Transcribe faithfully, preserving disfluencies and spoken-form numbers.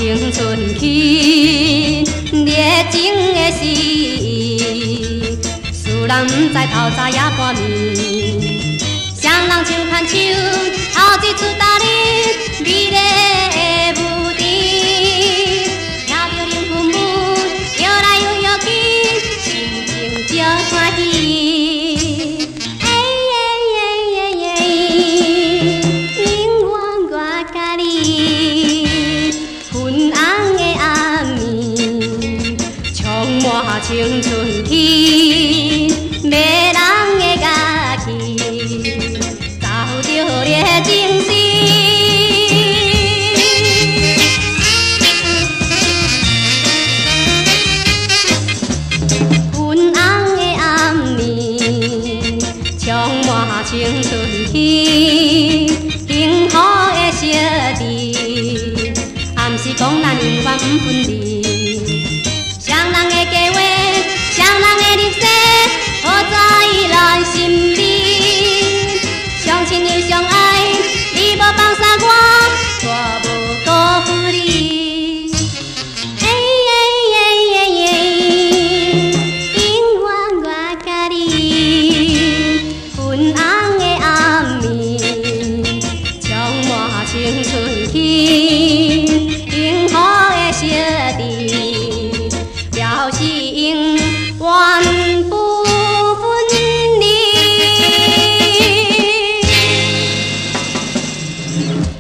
青春期，热情的诗意，使人不知透早也半暝。双人唱牵手，后一出大日，美丽的舞池，听着林风舞，摇来又摇去，心情足欢喜。哎耶耶耶耶，永远我甲你，粉红的暗暝，充满青春期，迷人的乐器。找着热情时，粉红的暗暝，充满青春期，幸福的小弟，暗示讲咱永远不分离。双人的计划，双人的日子，好在咱心里。相亲又相爱，你无放下我，我无辜负你。哎耶耶耶耶，永远我甲你，粉红的暗暝，充满青春期，幸福的小弟，表示永远不分离。